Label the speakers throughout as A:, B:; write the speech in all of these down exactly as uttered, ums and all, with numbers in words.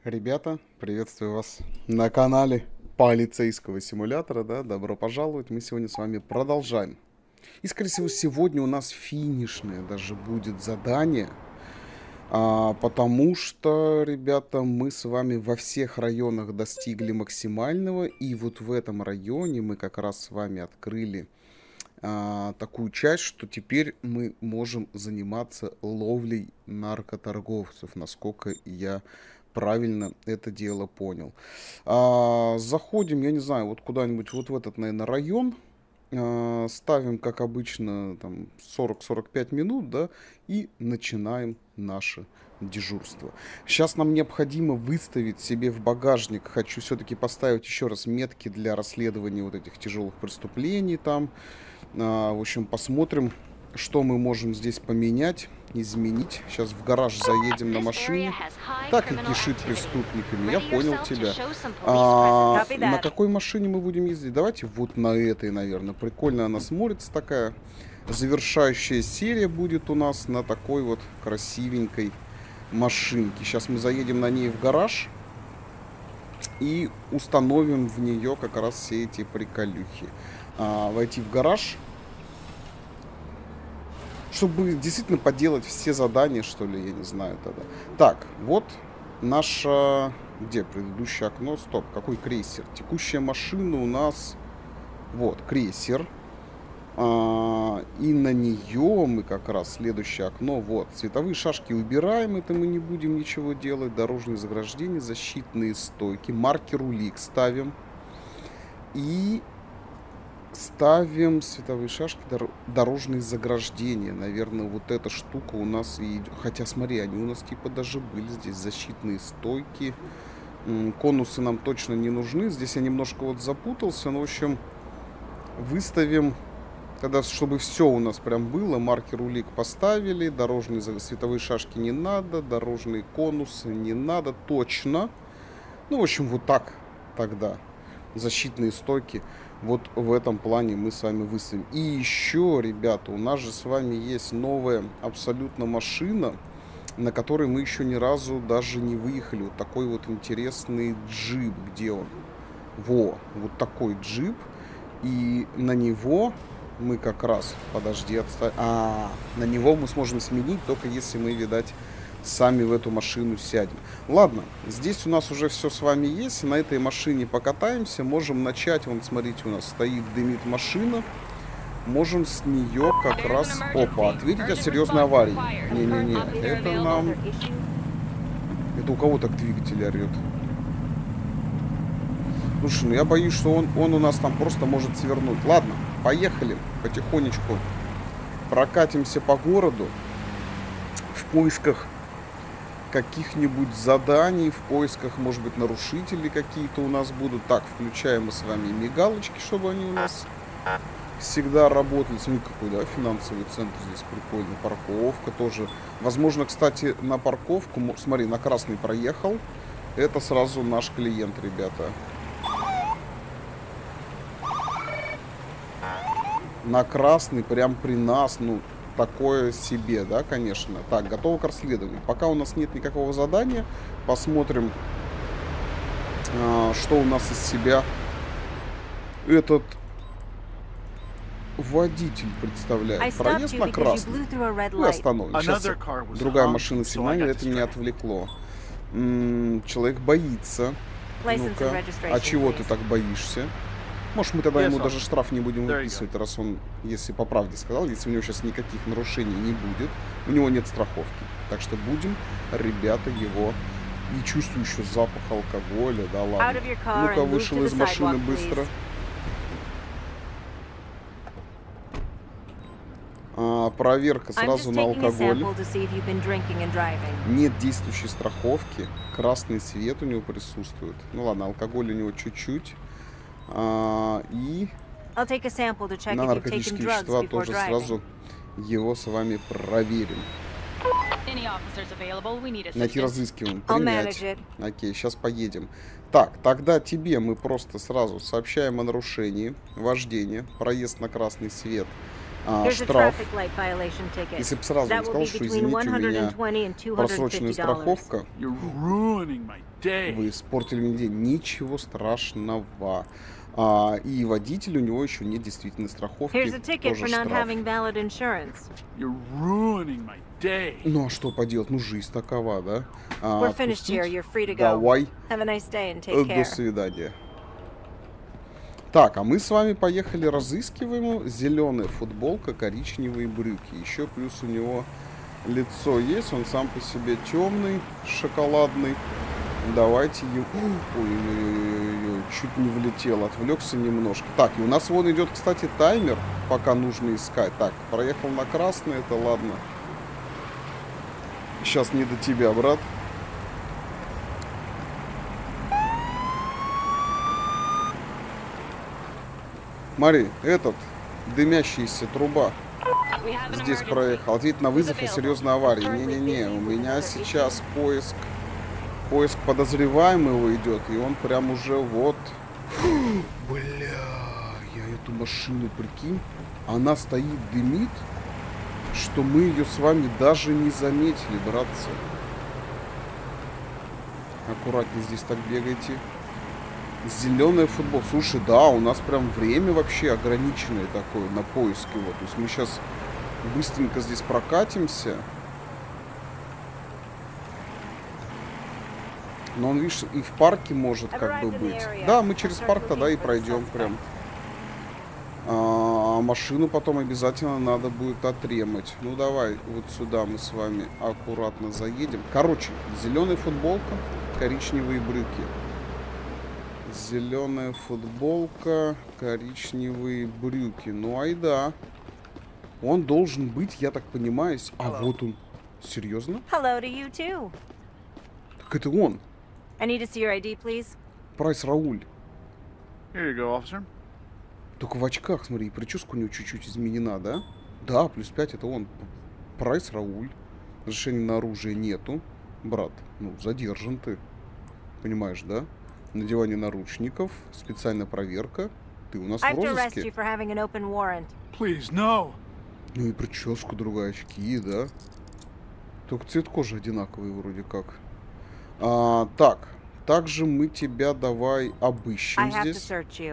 A: Ребята, приветствую вас на канале полицейского симулятора, да, добро пожаловать. Мы сегодня с вами продолжаем. И, скорее всего, сегодня у нас финишное даже будет задание, а, потому что, ребята, мы с вами во всех районах достигли максимального, и вот в этом районе мы как раз с вами открыли а, такую часть, что теперь мы можем заниматься ловлей наркоторговцев, насколько я правильно это дело понял. А, заходим, я не знаю, вот куда-нибудь вот в этот, наверное, район. А, ставим, как обычно, там сорок-сорок пять минут, да, и начинаем наше дежурство. Сейчас нам необходимо выставить себе в багажник, хочу все-таки поставить еще раз метки для расследования вот этих тяжелых преступлений там. А, в общем, посмотрим, что мы можем здесь поменять, изменить. Сейчас в гараж заедем на машине. Так и кишит преступниками. Я понял тебя. А, на какой машине мы будем ездить? Давайте вот на этой, наверное. Прикольно она смотрится такая. Завершающая серия будет у нас на такой вот красивенькой машинке. Сейчас мы заедем на ней в гараж и установим в нее как раз все эти приколюхи. А, войти в гараж, чтобы действительно поделать все задания, что ли, я не знаю тогда. Так, вот наша... Где предыдущее окно? Стоп, какой крейсер? Текущая машина у нас... Вот, крейсер. А, и на нее мы как раз следующее окно. Вот, цветовые шашки убираем, это мы не будем ничего делать. Дорожные заграждения, защитные стойки. Маркер улик ставим. И... ставим световые шашки, дор дорожные заграждения. Наверное, вот эта штука у нас и идет. Хотя, смотри, они у нас типа даже были здесь. Защитные стойки. Конусы нам точно не нужны. Здесь я немножко вот запутался. Но, в общем, выставим, тогда, чтобы все у нас прям было. Маркер улик поставили. Дорожные световые шашки не надо. Дорожные конусы не надо. Точно. Ну, в общем, вот так тогда. Защитные стойки. Вот в этом плане мы с вами выставим. И еще, ребята, у нас же с вами есть новая абсолютно машина, на которой мы еще ни разу даже не выехали. Вот такой вот интересный джип. Где он? Во, вот такой джип. И на него мы как раз... Подожди, отставь. А, на него мы сможем сменить, только если мы, видать, сами в эту машину сядем. Ладно, здесь у нас уже все с вами есть. На этой машине покатаемся. Можем начать. Вон, смотрите, у нас стоит, дымит машина. Можем с нее как раз... Опа, ответить о серьезной аварии. Не-не-не, это нам... Это у кого так двигатель орет? Слушай, ну я боюсь, что он, он у нас там просто может свернуть. Ладно, поехали потихонечку. Прокатимся по городу. В поисках каких-нибудь заданий, в поисках, может быть, нарушителей какие-то у нас будут. Так, включаем мы с вами мигалочки, чтобы они у нас всегда работали. Смотри, какой, да, финансовый центр здесь прикольный. Парковка тоже. Возможно, кстати, на парковку, смотри, на красный проехал. Это сразу наш клиент, ребята. На красный, прям при нас, ну... Такое себе, да, конечно. Так, готово к расследованию. Пока у нас нет никакого задания, посмотрим, э, что у нас из себя этот водитель представляет. Проезд на красный. Мы остановим. Сейчас другая машина сигналит, это меня отвлекло. М-м, человек боится. Ну-ка, а чего ты так боишься? Может, мы тогда ему даже штраф не будем выписывать, раз он, если по правде сказал, если у него сейчас никаких нарушений не будет, у него нет страховки. Так что будем, ребята, его... И чувствую еще запах алкоголя, да ладно. Ну-ка, вышел из машины быстро. А, проверка сразу на алкоголь. Нет действующей страховки. Красный свет у него присутствует. Ну ладно, алкоголь у него чуть-чуть. А, и на наркотические вещества тоже сразу его с вами проверим. Найти, разыскиваем, принять. Окей, сейчас поедем. Так, тогда тебе мы просто сразу сообщаем о нарушении вождения, проезд на красный свет а, штраф. Если бы сразу не сказал, что извините, у меня просроченная страховка, вы испортили мне день. Ничего страшного. А, и водитель, у него еще нет действительно страховки. Тоже штраф. Ну а что поделать? Ну жизнь такова, да? А, отпустить? Давай. До свидания. Так, а мы с вами поехали разыскиваем. Зеленая футболка, коричневые брюки. Еще плюс у него лицо есть. Он сам по себе темный, шоколадный. Давайте его... Ой-ой-ой, чуть не влетел, отвлекся немножко. Так, и у нас вон идет, кстати, таймер, пока нужно искать. Так, проехал на красный, это ладно. Сейчас не до тебя, брат. Смотри, этот, дымящаяся труба. Здесь проехал. Ответь на вызов о серьезной аварии. Не-не-не, у меня сейчас поиск... Поиск подозреваемого идет, и он прям уже вот... Бля, я эту машину, прикинь, она стоит, дымит, что мы ее с вами даже не заметили, братцы. Аккуратнее здесь так бегайте. Зеленая футбол. Слушай, да, у нас прям время вообще ограниченное такое на поиск его. То есть мы сейчас быстренько здесь прокатимся. Но он, видишь, и в парке может как бы быть. Да, мы через парк тогда и пройдем прям. А, машину потом обязательно надо будет отремать. Ну давай, вот сюда мы с вами аккуратно заедем. Короче, зеленая футболка, коричневые брюки. Зеленая футболка, коричневые брюки. Ну ай да. Он должен быть, я так понимаю. А вот он. Серьезно? Так это он.
B: I need to see your ай ди, please.
A: Прайс Рауль.
C: Here you go, officer.
A: Только в очках, смотри, прическа у него чуть-чуть изменена, да? Да, плюс пять это он. Прайс Рауль. Разрешения на оружие нету. Брат, ну, задержан ты. Понимаешь, да? Надевание наручников, специальная проверка. Ты у нас в розыске.
C: Please, no.
A: Ну и прическа другая, очки, да? Только цвет кожи одинаковый вроде как. А, так, также мы тебя давай обыщем здесь.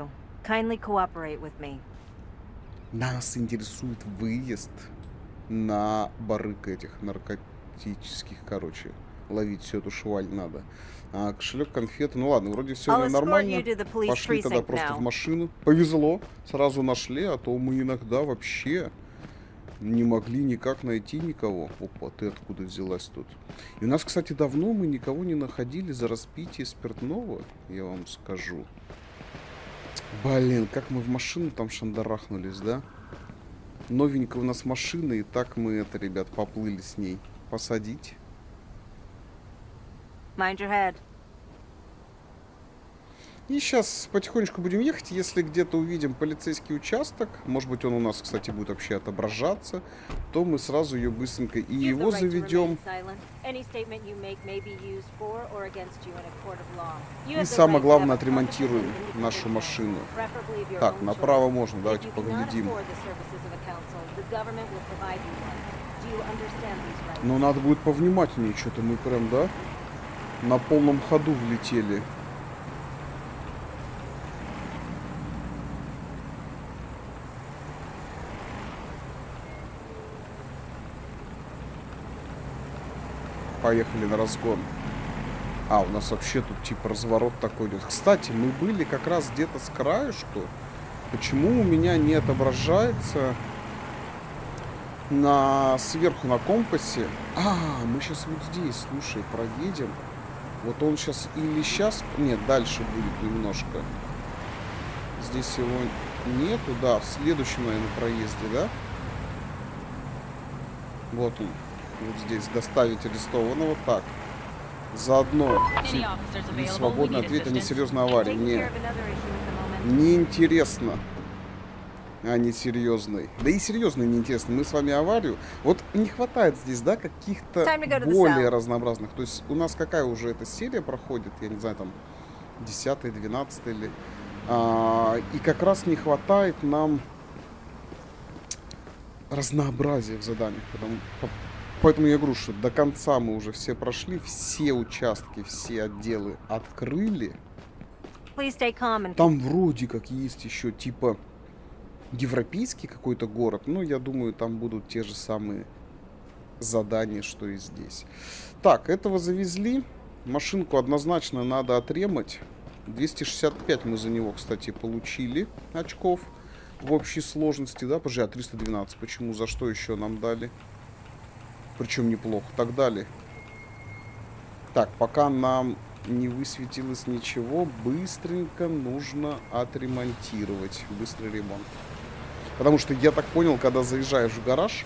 A: Нас интересует выезд на барыг этих наркотических, короче. Ловить всю эту шваль надо. А, кошелек, конфеты. Ну ладно, вроде все нормально. Пошли тогда просто в машину. Повезло, сразу нашли, а то мы иногда вообще... не могли никак найти никого. Опа, ты откуда взялась тут? И у нас, кстати, давно мы никого не находили за распитие спиртного, я вам скажу. Блин, как мы в машину там шандарахнулись, да? Новенькая у нас машина, и так мы это, ребят, поплыли с ней. Посадить.
B: Mind your head.
A: И сейчас потихонечку будем ехать. Если где-то увидим полицейский участок, может быть, он у нас, кстати, будет вообще отображаться, то мы сразу ее быстренько и его заведем. И самое главное, отремонтируем нашу машину. Так, направо можно, давайте поглядим. Но надо будет повнимательнее, что-то мы прям, да, на полном ходу влетели. Поехали на разгон. А, у нас вообще тут типа разворот такой идет. Кстати, мы были как раз где-то с краешку. Почему у меня не отображается на сверху на компасе? А, мы сейчас вот здесь, слушай, проедем. Вот он сейчас или сейчас... Нет, дальше будет немножко. Здесь его нету, да. В следующем, наверное, проезде, да? Вот он. Вот здесь доставить арестованного. Так. Заодно и свободный ответ о несерьезной аварии. Не. Неинтересно. А не серьезный. Да и серьезный неинтересно. Мы с вами аварию. Вот не хватает здесь, да, каких-то более разнообразных. То есть у нас какая уже эта серия проходит? Я не знаю, там десятая, двенадцатая или... А, и как раз не хватает нам разнообразие в заданиях. Потому, поэтому я говорю, что до конца мы уже все прошли, все участки, все отделы открыли. Там вроде как есть еще типа европейский какой-то город, но я думаю, там будут те же самые задания, что и здесь. Так, этого завезли. Машинку однозначно надо отремать. двести шестьдесят пять мы за него, кстати, получили очков в общей сложности, да? Подожди, а триста двенадцать почему? За что еще нам дали? Причем неплохо. Так дали. Так, пока нам не высветилось ничего, быстренько нужно отремонтировать. Быстрый ремонт. Потому что я так понял, когда заезжаешь в гараж...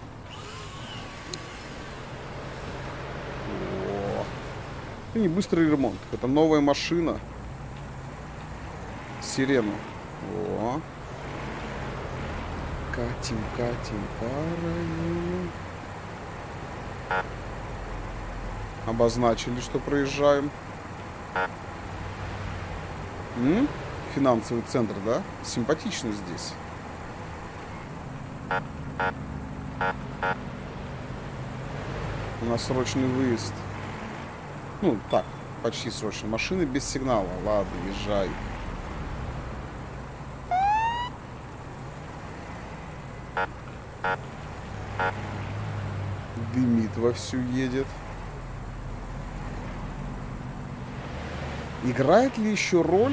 A: О, это не быстрый ремонт. Это новая машина. Сирена. О. Катим, катим, парою. Обозначили, что проезжаем. М? Финансовый центр, да? Симпатично здесь. У нас срочный выезд. Ну, так, почти срочный. Машины без сигнала. Ладно, езжай. Дымит вовсю, едет. Играет ли еще роль?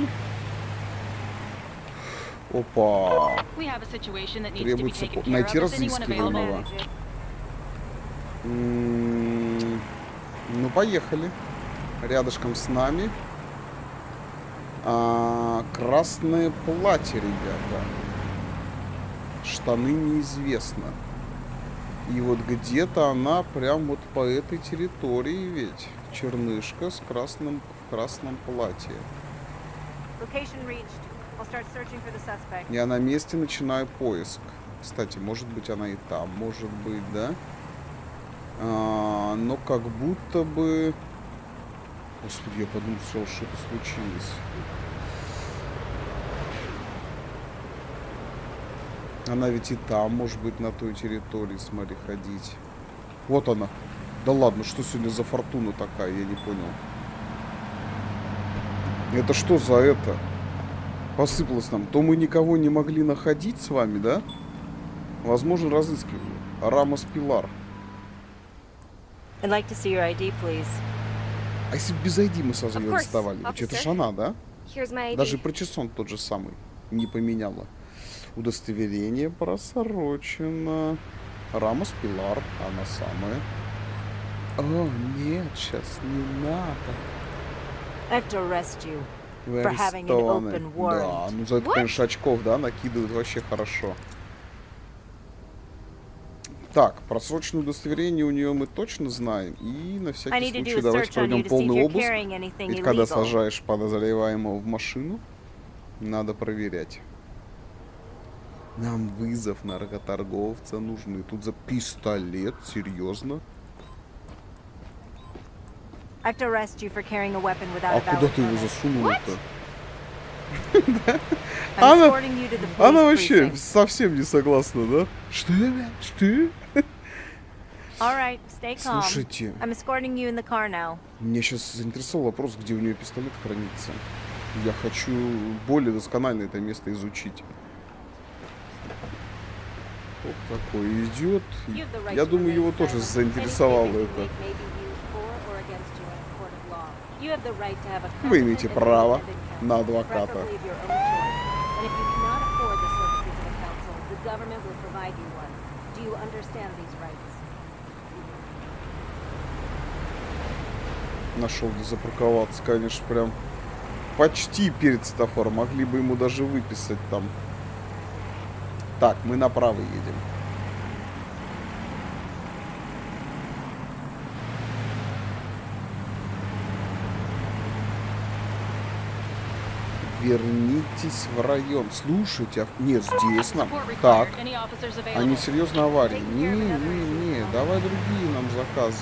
A: Опа. Требуется найти разыскиваемого. М-м-м. Ну, поехали. Рядышком с нами. А, красное платье, ребята. Штаны неизвестно. И вот где-то она прям вот по этой территории ведь. Чернышка с красным, в красном платье. Я на месте начинаю поиск. Кстати, может быть она и там, может быть, да? А, но как будто бы... Господи, я подумал, что что-то случилось. Она ведь и там, может быть, на той территории, смотри, ходить. Вот она. Да ладно, что сегодня за фортуна такая, я не понял. Это что за это? Посыпалось нам. То мы никого не могли находить с вами, да? Возможно, разыскивали. Рамос Пилар.
B: I'd like to see your ай ди, please.
A: А если бы без ай ди мы сразу не доставали? Ведь это ж она, да?
D: Даже
A: Даже причесон тот же самый не поменяла. Удостоверение просрочено. Рамос Пилар, она самая. О, нет, сейчас не надо.
B: I have to arrest you
A: Вы
B: for having an
A: арестованы.
B: open warrant.
A: Да, ну за это, конечно, очков, да, накидывают вообще хорошо. Так, просроченное удостоверение у нее мы точно знаем. И на
B: I
A: всякий
B: need to do
A: случай
B: a
A: давайте
B: search on you
A: пройдем
B: to see if
A: полный
B: you're
A: обыск.
B: carrying anything
A: Ведь когда
B: illegal.
A: сажаешь подозреваемого в машину, надо проверять. Нам вызов наркоторговца нужны. Тут за пистолет, серьезно?
B: I have to arrest you for carrying a weapon without
A: А
B: a
A: куда
B: valid
A: ты его
B: permit.
A: засунула-то?
B: I'm
A: Она,
B: escorting you to the
A: она
B: police
A: вообще
B: precinct.
A: совсем не согласна, да? Что? Что?
B: All right, stay calm.
A: Слушайте,
B: I'm escorting you in the car now.
A: меня сейчас заинтересовал вопрос, где у нее пистолет хранится. Я хочу более досконально это место изучить. Вот такой идет.
B: You have the right
A: Я
B: to
A: думаю,
B: remain
A: его тоже
B: silent.
A: заинтересовало
B: Anything that you
A: это.
B: make may be used for or against you in a court of law. You have the right to have a
A: Вы имеете
B: competent and
A: право
B: independent
A: на
B: counsel,
A: адвоката.
B: preferably of your own choice. And if you cannot afford the services of a counsel, the government will provide you one. Do you understand these rights?
A: Нашел где запарковаться, конечно, прям почти перед светофором. Могли бы ему даже выписать там. Так, мы направо едем. Вернитесь в район. Слушайте, а... нет, здесь нам. Так, они серьезно аварии. Не, не, не, давай другие нам заказы.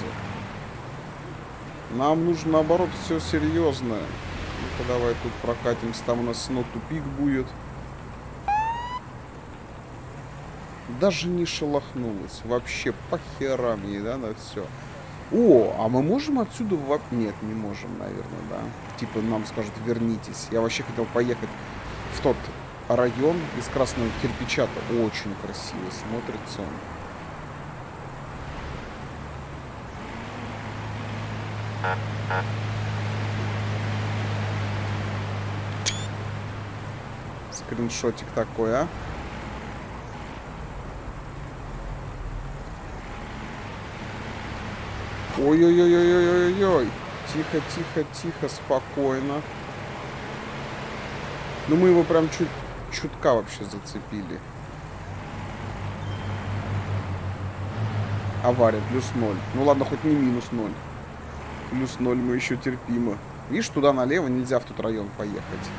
A: Нам нужно, наоборот, все серьезное. Ну-ка, давай тут прокатимся, там у нас снова тупик будет. Даже не шелохнулась. Вообще по херам ей, да, на все. О, а мы можем отсюда... В... Нет, не можем, наверное, да. Типа нам скажут, вернитесь. Я вообще хотел поехать в тот район из красного кирпича-то. Очень красиво смотрится он. Скриншотик такой, а? Ой-ой-ой-ой-ой-ой-ой. Тихо, тихо, тихо, спокойно. Ну мы его прям чуть чутка вообще зацепили. Авария, плюс ноль. Ну ладно, хоть не минус ноль. Плюс ноль мы еще терпимо. Видишь, туда налево нельзя в тот район поехать.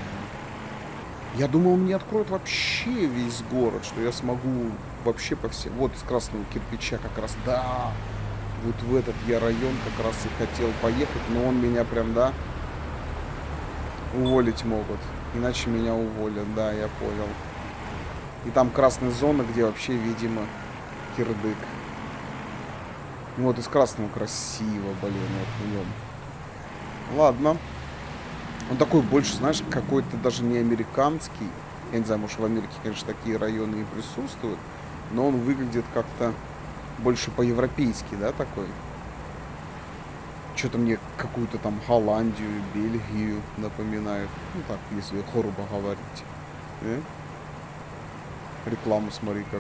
A: Я думал, мне откроют вообще весь город, что я смогу вообще по всем... Вот из красного кирпича как раз, да. Вот в этот я район как раз и хотел поехать, но он меня прям, да, уволить могут. Иначе меня уволят, да, я понял. И там красная зона, где вообще, видимо, кирдык. Вот из красного красиво, блин, вот в нем. Ладно. Он такой больше, знаешь, какой-то даже не американский. Я не знаю, может в Америке, конечно, такие районы и присутствуют. Но он выглядит как-то больше по-европейски, да, такой. Что-то мне какую-то там Голландию, Бельгию напоминает. Ну так, если грубо говорить. Э? Рекламу смотри как.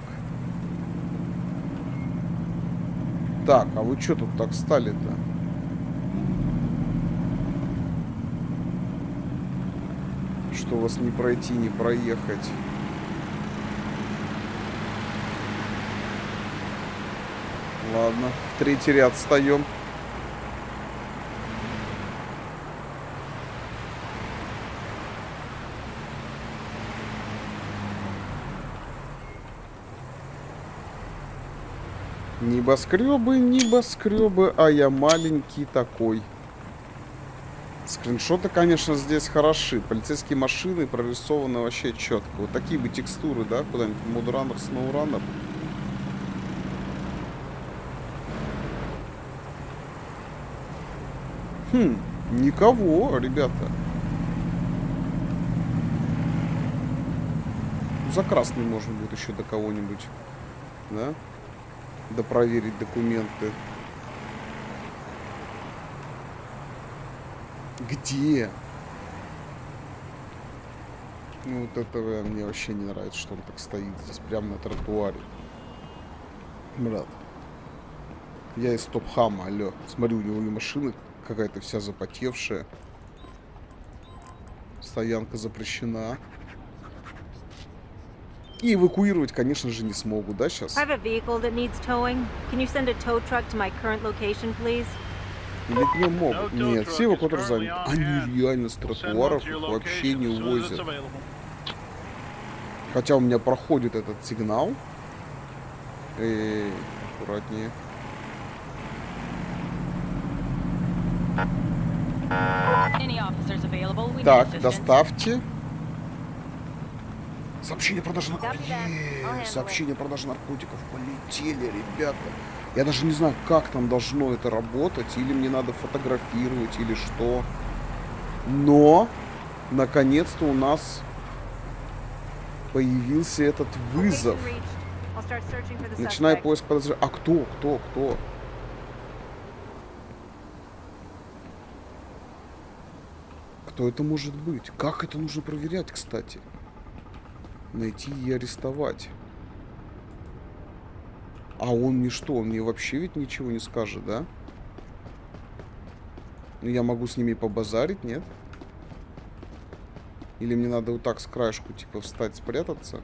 A: Так, а вы что тут так стали-то? Что вас не пройти, не проехать? Ладно, в третий ряд встаем. Небоскребы, небоскребы, а я маленький такой. Скриншоты, конечно, здесь хороши. Полицейские машины прорисованы вообще четко. Вот такие бы текстуры, да, куда-нибудь в Мудранер, Сноуранер. Хм, никого, ребята. За красный можно будет еще до кого-нибудь, да? Да проверить документы. Где? Ну, вот этого мне вообще не нравится, что он так стоит здесь, прямо на тротуаре. Брат. Я из Стопхама, алло. Смотрю, у него и машина какая-то вся запотевшая. Стоянка запрещена. И эвакуировать, конечно же, не смогу, да, сейчас? Или днем могут? Нет, все эвакуаторы заняты. Они реально с тротуаров их вообще не увозят. Хотя у меня проходит этот сигнал. Эй, аккуратнее. Так, доставьте. Сообщение о продаже наркотиков. Сообщение о продаже наркотиков полетели, ребята. Я даже не знаю, как там должно это работать. Или мне надо фотографировать, или что. Но, наконец-то у нас появился этот вызов. Начинаю поиск подозреваемых. А кто, кто, кто? Кто это может быть? Как это нужно проверять, кстати? Найти и арестовать. А он мне что? Он мне вообще ведь ничего не скажет, да? Ну, я могу с ними побазарить, нет? Или мне надо вот так с краешку, типа, встать, спрятаться?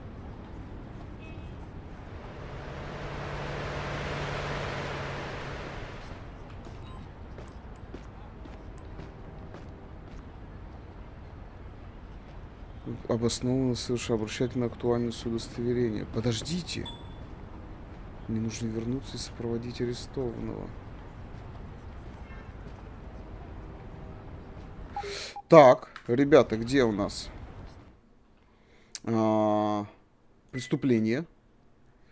A: Обоснованно совершенно обращайте на актуальность удостоверения. Подождите. Мне нужно вернуться и сопроводить арестованного. Так, ребята, где у нас? А, преступление.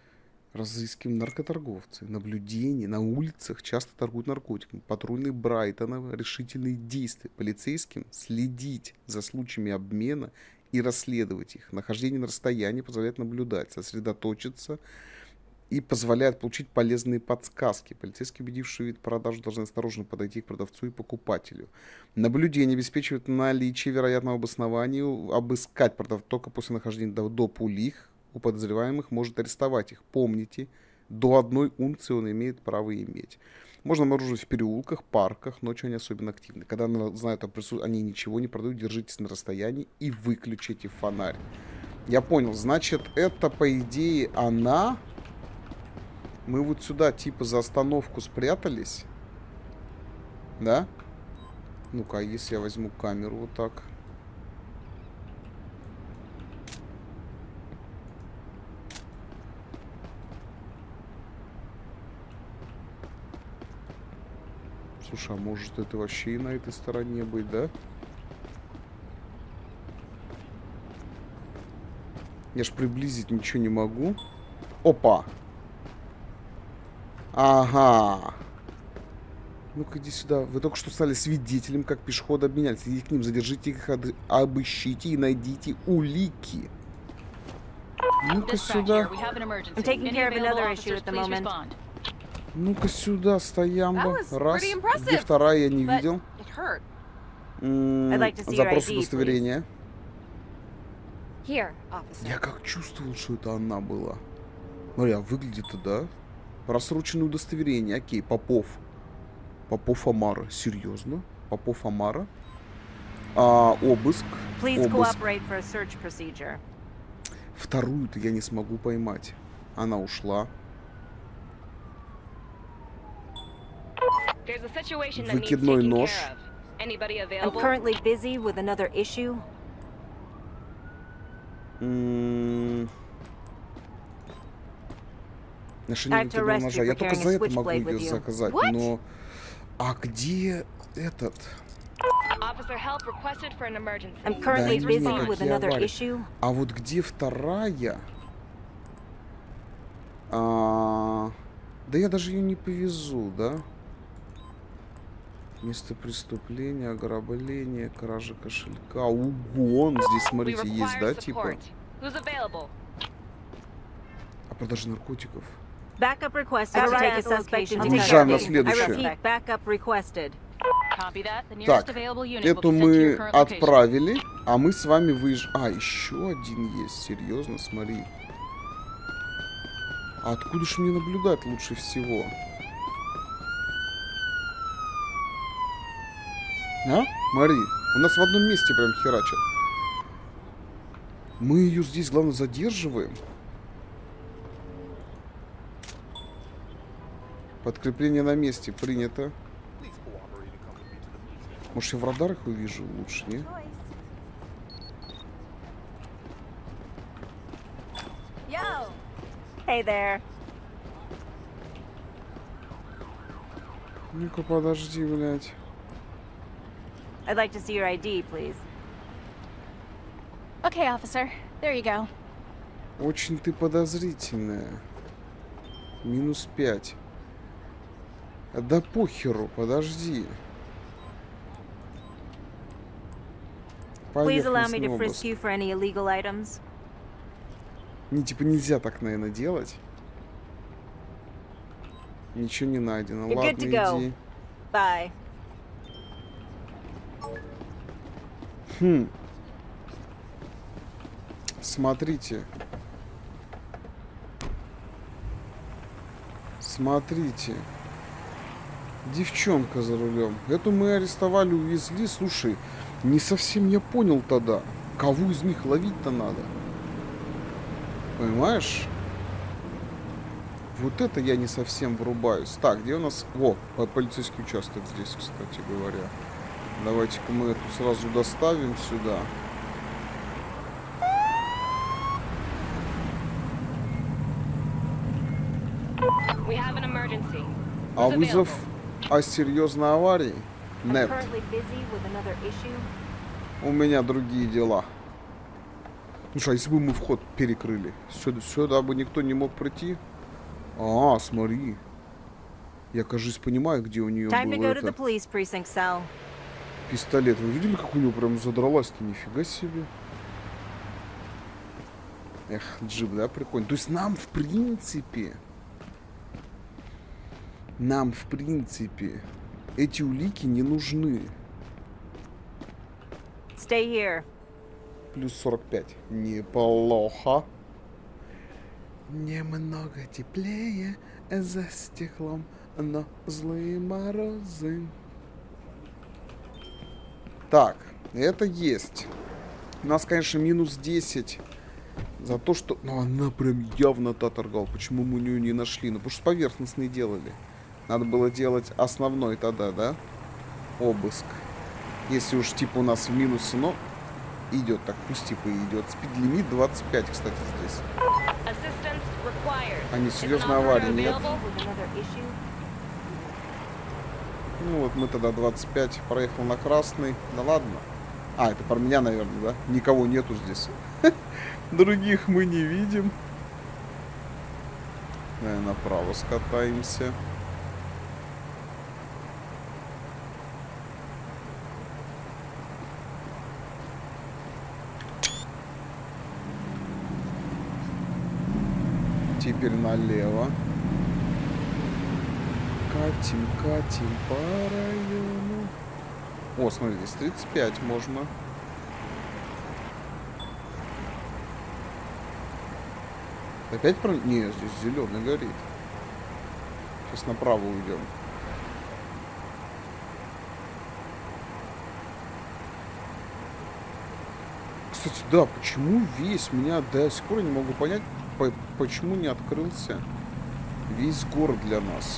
A: Разыскиваем наркоторговцы. Наблюдение на улицах часто торгуют наркотиками. Патрульный Брайтона. Решительные действия. Полицейским следить за случаями обмена и расследовать их. Нахождение на расстоянии позволяет наблюдать, сосредоточиться и позволяет получить полезные подсказки. Полицейские, убедившие вид продажу, должны осторожно подойти к продавцу и покупателю. Наблюдение обеспечивает наличие вероятного обоснования. Обыскать продавца только после нахождения до, до улик у подозреваемых может арестовать их. Помните, до одной унции он имеет право иметь. Можно обнаружить в переулках, парках, ночью они особенно активны. Когда знают о присутствии, они ничего не продают, держитесь на расстоянии и выключите фонарь. Я понял, значит, это, по идее, она... Мы вот сюда, типа, за остановку спрятались. Да? Ну-ка, если я возьму камеру вот так... Слушай, а может это вообще и на этой стороне быть, да? Я ж приблизить ничего не могу. Опа! Ага. Ну-ка, иди сюда. Вы только что стали свидетелем, как пешеходы обменялись. Идите к ним, задержите их, обыщите и найдите улики. Ну-ка сюда. Ну-ка сюда, стоямба. Раз. Где вторая, я не видел. М-м, запрос удостоверения. Я как чувствовал, что это она была. Смотри, а выглядит-то, да? Просроченное удостоверение. Окей, Попов. Попов Амара. Серьезно? Попов Амара. А, обыск. Обыск. Вторую-то я не смогу поймать. Она ушла. Выкидной нож. М-м- Ношение выкидного ножа. Я только за это могу ее заказать, но... А где этот? Да, не а вот где вторая? А... Да я даже ее не повезу, да? Место преступления, ограбление, кража кошелька, угон. Здесь, смотрите, есть, да, типа? А продажа наркотиков? Уезжаем на следующее. Так, эту мы отправили, а мы с вами выезжаем. А, еще один есть, серьезно, смотри. А откуда же мне наблюдать лучше всего? А? Мари, у нас в одном месте прям херачат. Мы ее здесь, главное, задерживаем. Подкрепление на месте принято. Может, я в радарах увижу лучше, не?
B: Hey there.
A: Ну-ка, подожди, блядь.
B: I'd like to see your I D, please.
D: Okay, officer. There you go.
A: Очень ты подозрительная. Минус пять. Да похеру, подожди.
B: Please allow me to frisk you for any illegal items.
A: Не, типа, нельзя так, наверное, делать. Ничего не найдено.
B: You're
A: Ладно, иди.
B: Bye.
A: Хм. Смотрите. Смотрите. Девчонка за рулем. Эту мы арестовали, увезли. Слушай, не совсем я понял тогда, кого из них ловить-то надо. Понимаешь? Вот это я не совсем врубаюсь. Так, где у нас... О, полицейский участок здесь, кстати говоря. Давайте-ка мы эту сразу доставим сюда. А вызов о серьезной аварии? Нет. У меня другие дела. Слушай, а если бы мы вход перекрыли? Сюда, сюда бы никто не мог прийти? А, смотри. Я, кажется, понимаю, где у нее
B: Time to
A: был
B: go to the
A: это...
B: police precinct cell.
A: пистолет. Вы видели, как у него прям задралась-то? Нифига себе. Эх, джип, да, прикольно. То есть нам, в принципе... Нам, в принципе, эти улики не нужны.
B: Stay here.
A: Плюс сорок пять. Неплохо. Немного теплее за стеклом, но злые морозы. Так, это есть. У нас, конечно, минус десять за то, что... Ну, она прям явно та торгала. Почему мы у нее не нашли? Ну, потому что поверхностные делали. Надо было делать основной тогда, да? Обыск. Если уж, типа, у нас в минусе, но... Идет, так пусть, типа, идет. Спид-лимит двадцать пять, кстати, здесь. А не серьезная авария, нет? Ну вот мы тогда двадцать пять проехал на красный. Да ладно. А, это про меня, наверное, да? Никого нету здесь. Других мы не видим. Наверное, направо скатаемся. Теперь налево. Катим, катим по району. О, смотри, здесь тридцать пять можно. Опять про... Не, здесь зеленый горит. Сейчас направо уйдем. Кстати, да, почему весь меня до сих пор не могу понять, по почему не открылся весь город для нас.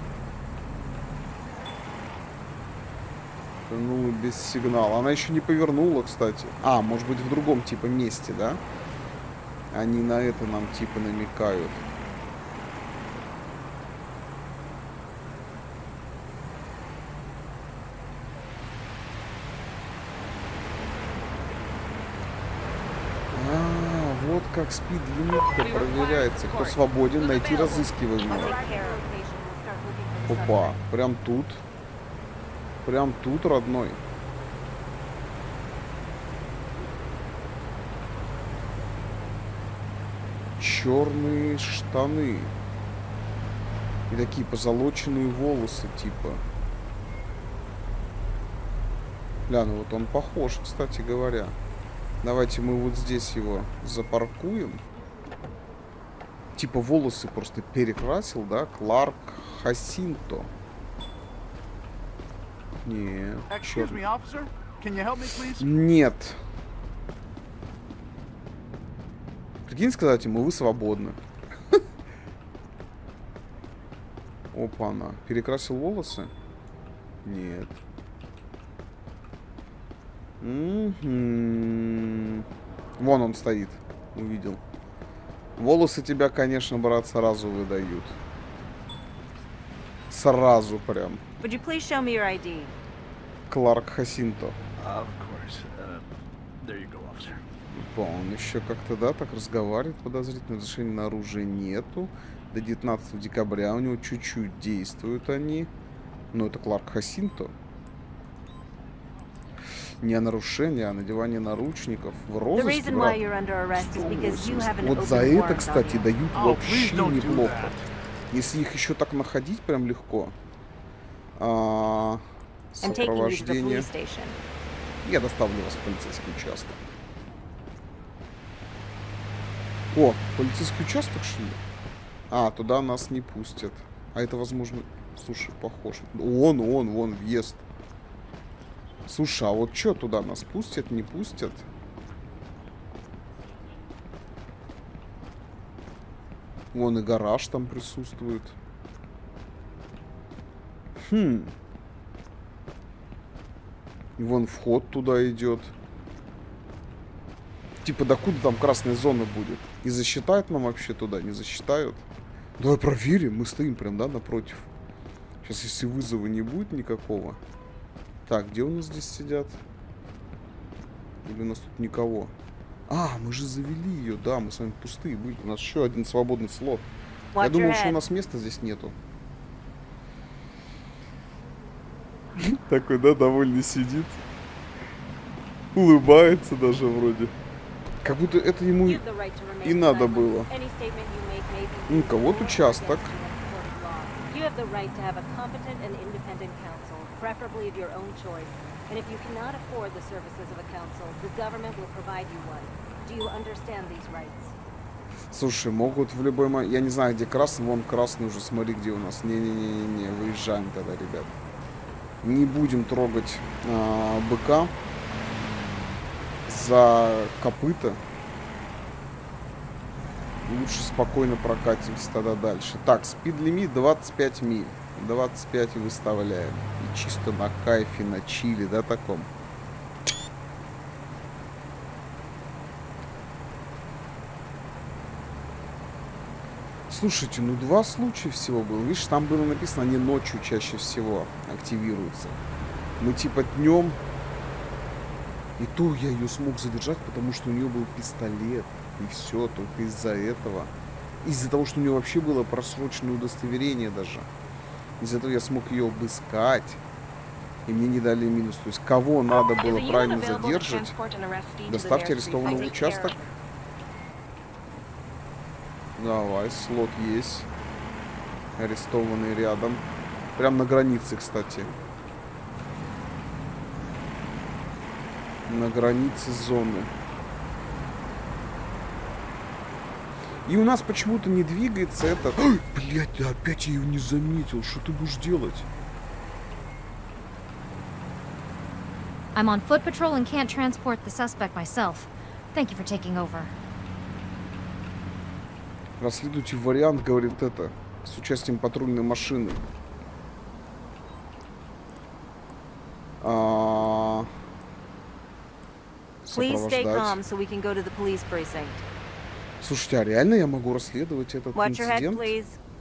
A: Ну, без сигнала. Она еще не повернула, кстати. А, может быть, в другом типа месте, да? Они на это нам типа намекают. А, вот как спид-лимит-то проверяется. Кто свободен, найти разыскиваемого. Опа, прям тут. Прям тут, родной. Черные штаны. И такие позолоченные волосы, типа. Бля, ну вот он похож, кстати говоря. Давайте мы вот здесь его запаркуем. Типа волосы просто перекрасил, да? Кларк Хасинто. Нет. Нет. Прикинь, сказать ему, вы свободны. Опа-на. Перекрасил волосы? Нет. М-м-м. Вон он стоит. Увидел. Волосы тебя, конечно, брат, сразу выдают. Сразу прям.
B: Would you please show me your ай ди?
A: Кларк Хасинто.
C: Of course. Uh, there you go, officer.
A: Он еще как-то, да, так разговаривает подозрительно. Разрешения на оружие нету. До девятнадцатого декабря у него чуть-чуть действуют они. Но это Кларк Хасинто. Не о нарушении, а о надевании наручников в розыске. Вот за это, кстати, дают вообще неплохо. Если их еще так находить прям легко. А, сопровождение. Я доставлю вас в полицейский участок. О, полицейский участок, что ли? А, туда нас не пустят. А это, возможно... Слушай, похож. Он, он, вон, въезд. Слушай, а вот что туда нас пустят, не пустят? Вон и гараж там присутствует. Хм. И вон вход туда идет. Типа, докуда там красная зона будет? И засчитают нам вообще туда? Не засчитают? Давай проверим. Мы стоим прям, да, напротив. Сейчас, если вызова не будет никакого. Так, где у нас здесь сидят? Или у нас тут никого? А, мы же завели ее. Да, мы с вами пустые были. У нас еще один свободный слот. Я
B: Watch
A: думал,
B: your
A: что у
B: head.
A: нас места здесь нету. Такой, да, довольный сидит. Улыбается даже вроде. Как будто это ему
B: You have the right to remain
A: и надо
B: silent.
A: было.
B: Any statement you make may be
A: Ну-ка,
B: used
A: вот
B: for or
A: участок.
B: against you in a court of law. You have the right to have a competent and independent counsel, preferably of your own choice. And if you cannot afford the services of a counsel, the government will provide you one. Do you understand these rights?
A: Слушай, могут в любой момент... Я не знаю, где красный. Вон красный уже, смотри, где у нас. Не-не-не-не, выезжаем тогда, ребят. Не будем трогать а, быка за копыта. Лучше спокойно прокатимся тогда дальше. Так, спид-лимит двадцать пять миль. двадцать пять выставляем. И чисто на кайфе, на чили, да, таком. Слушайте, ну два случая всего было. Видишь, там было написано, они ночью чаще всего активируются. Мы типа днем. И то я ее смог задержать, потому что у нее был пистолет. И все, только из-за этого. Из-за того, что у нее вообще было просроченное удостоверение даже. Из-за этого я смог ее обыскать. И мне не дали минус. То есть кого надо было правильно задержать, доставьте арестованного в участок. Давай, слот есть. Арестованный рядом. Прям на границе, кстати. На границе зоны. И у нас почему-то не двигается это... Блять, да опять я ее не заметил. Что ты будешь делать?
D: I'm on foot patrol and can't transport the suspect myself. Thank you for taking over.
A: Расследуйте вариант, говорит это, с участием патрульной машины. А...
B: Please stay calm
A: Сопровождать.
B: so we can go to the police precinct.
A: Слушайте, а реально я могу расследовать этот
B: Watch your head,
A: инцидент?
B: please.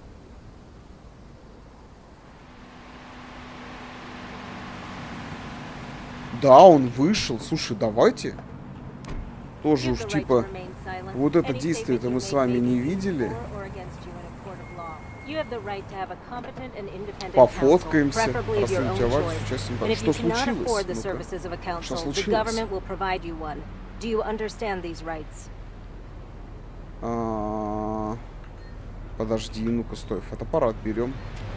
A: Да, он вышел. Слушай, давайте. Тоже
B: You
A: уж
B: have the right to
A: типа...
B: remain silent.
A: Вот это
B: Any
A: действие-то
B: statement
A: мы
B: you
A: с
B: make
A: вами
B: may
A: не
B: be used
A: видели.
B: for or against you in a court of law. You have the right to have a competent and independent
A: Пофоткаемся.
B: counsel, preferably of your own
A: Расследовать
B: choice.
A: с участием...
B: And if
A: Что
B: you cannot
A: случилось?
B: afford the
A: Ну-ка.
B: services of a counsel,
A: Что
B: the
A: случилось?
B: government will provide you one. Do you understand these rights?
A: А, Подожди, ну-ка, стой. Фотоаппарат берем.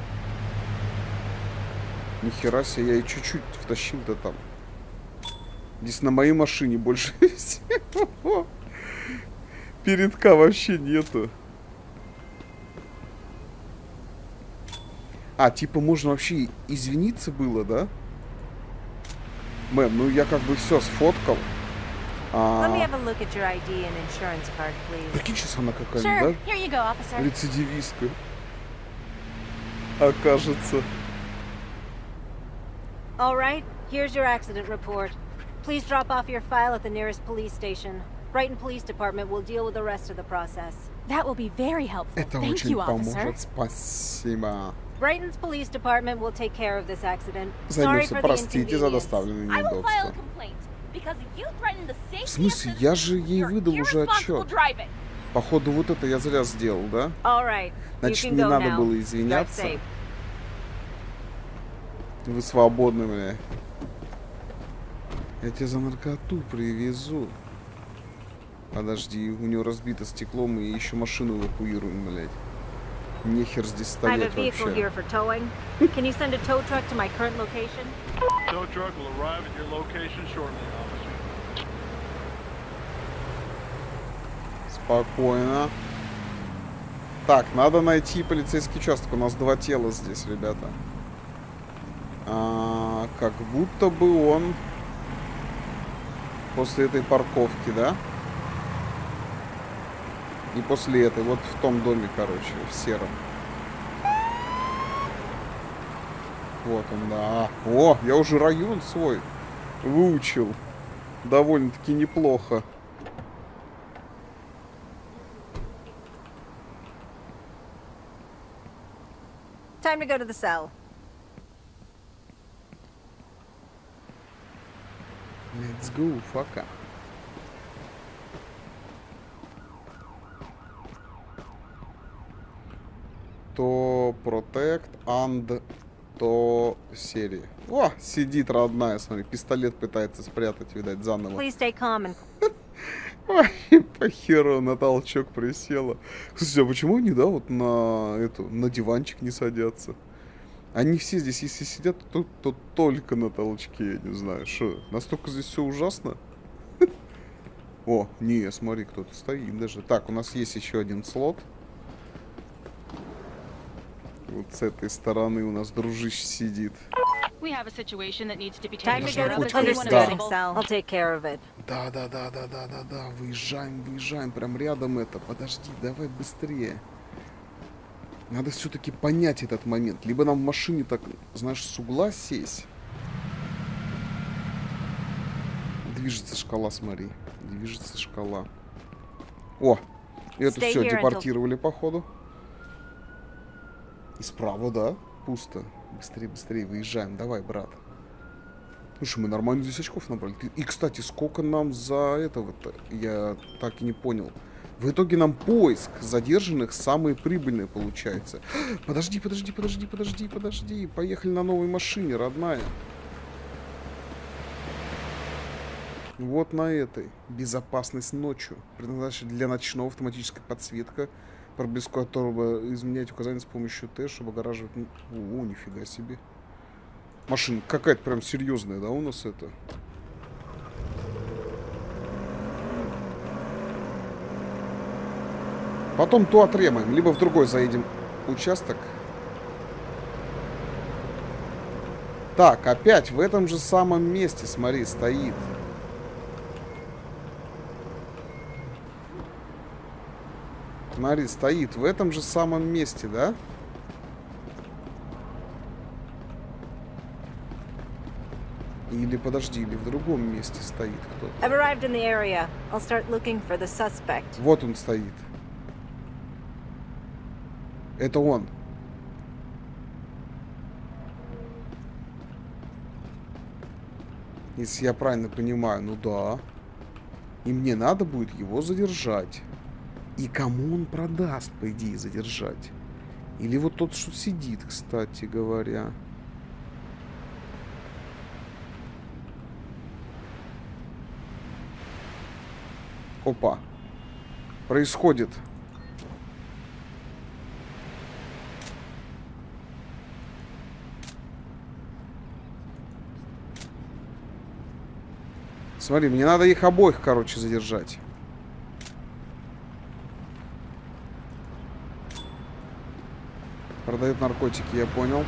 A: Нихера себе, я и чуть-чуть втащил-то там. Здесь на моей машине больше всего. Передка вообще нету. А, типа можно вообще извиниться было, да? Мэм, ну я как бы все сфоткал.
B: Let me
A: А,
B: have a look at your I D and insurance card, please.
A: прикинь, сейчас она какая-нибудь,
D: Sure,
A: да?
D: here you go, officer.
A: Рецидивистка. Окажется.
B: All right, here's your accident report. Please drop off your file at the nearest police station. Brighton Police Department will deal with the rest of the process.
D: That will be very helpful.
A: Это
D: Thank
A: очень
D: you, officer.
A: поможет. Спасибо.
B: Brighton's Police Department will take care of this accident. Sorry
A: Займется,
B: for the
A: простите за
B: inconvenience.
A: доставленные
E: I will file a
A: неудобства.
E: complaint because you threatened the safety
A: В смысле?
E: of
A: Я же ей
E: citizens.
A: выдал
E: You're
A: уже
E: irresponsible
A: отчет.
E: driving.
A: Походу, вот это я зря сделал, да?
B: All right, you
A: Значит,
B: can
A: не
B: go
A: надо
B: now.
A: было
B: Drive
A: извиняться.
B: safe.
A: Вы свободны, бля. Я тебя за наркоту привезу. Подожди, у него разбито стекло, мы еще машину эвакуируем, блядь. Нехер здесь
B: I have a
A: стоять
B: vehicle
A: вообще.
B: here for towing. Can you send a tow truck to my current location?
C: Tow truck will arrive at your location shortly, officer.
A: Спокойно. Так, надо найти полицейский участок. У нас два тела здесь, ребята. А, как будто бы он после этой парковки, да? И после этой, вот в том доме, короче, в сером. Вот он, да. О, я уже район свой выучил. Довольно-таки неплохо.
B: Time to go to the cell.
A: Let's go, фака. то protect and то серии. О, сидит родная, смотри, пистолет пытается спрятать, видать, заново.
B: Please stay calm and
A: Ой, по херу на толчок присела. Слушайте, а почему они, да, вот на эту, на диванчик не садятся? Они все здесь, если сидят, то, то только на толчке, я не знаю, что. Настолько здесь все ужасно. О, не, смотри, кто-то стоит даже. Так, у нас есть еще один слот. Вот с этой стороны у нас дружище сидит.
B: time to
A: Конечно,
B: go to
A: хоть
B: the police
A: хоть, да.
B: station cell. I'll take care of it.
A: Да, да, да, да, да, да, да. Выезжаем, выезжаем. Прям рядом это. Подожди, давай быстрее. Надо все-таки понять этот момент. Либо нам в машине так, знаешь, с угла сесть. Движется шкала, смотри. Движется шкала. О! Это
B: Stay
A: все,
B: here
A: депортировали, походу. И справа, да? Пусто. Быстрее, быстрее, выезжаем. Давай, брат. Слушай, мы нормально здесь очков набрали. И, кстати, сколько нам за этого-то? Я так и не понял. В итоге нам поиск задержанных самый прибыльный получается. Подожди, подожди, подожди, подожди, подожди. Поехали на новой машине, родная. Вот на этой. Безопасность ночью. Предназначена для ночного, автоматическая подсветка, проблеску которого изменять указания с помощью Т, чтобы огораживать... О, нифига себе. Машина какая-то прям серьезная, да, у нас это? Потом то отремаем, либо в другой заедем участок. Так, опять в этом же самом месте, смотри, стоит. Смотри, стоит в этом же самом месте, да? Или, подожди, или в другом месте стоит кто-то.
B: I've arrived in the area. I'll start looking for the suspect.
A: Вот он стоит. Это он. Если я правильно понимаю, ну да. И мне надо будет его задержать. И кому он продаст, по идее, задержать? Или вот тот, что сидит, кстати говоря. Опа. Происходит. Смотри, мне надо их обоих, короче, задержать. Продает наркотики, я понял.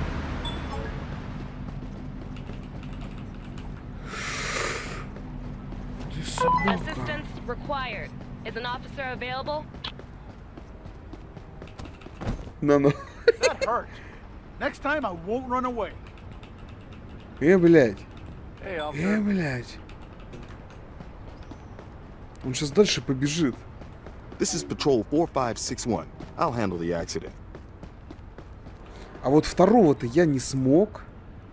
A: Ты собака.
E: Assistance required. Is an officer available?
A: На-на.
C: That hurt. Next time I won't run away.
A: Э, блядь.
C: Hey,
A: Э,
C: officer.
A: блядь. Он сейчас дальше побежит.
F: This is Patrol four five six one. I'll handle the accident.
A: А вот второго-то я не смог.